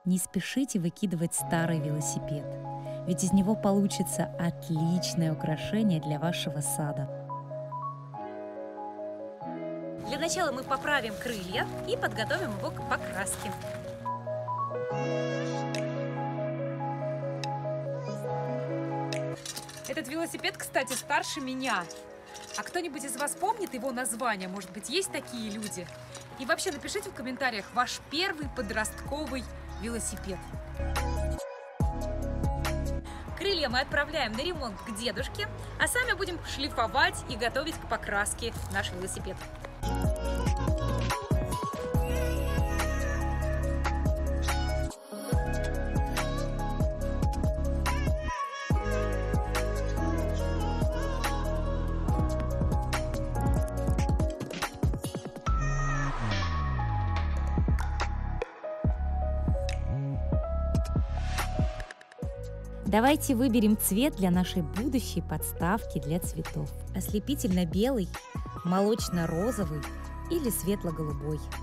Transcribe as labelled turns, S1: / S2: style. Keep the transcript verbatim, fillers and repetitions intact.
S1: Не спешите выкидывать старый велосипед, ведь из него получится отличное украшение для вашего сада. Для начала мы поправим крылья и подготовим его к покраске.
S2: Этот велосипед, кстати, старше меня. А кто-нибудь из вас помнит его название? Может быть, есть такие люди? И вообще напишите в комментариях ваш первый подростковый велосипед.
S1: Крылья мы отправляем на ремонт к дедушке, а сами будем шлифовать и готовить к покраске наш велосипед. Давайте выберем цвет для нашей будущей подставки для цветов. Ослепительно-белый, молочно-розовый или светло-голубой.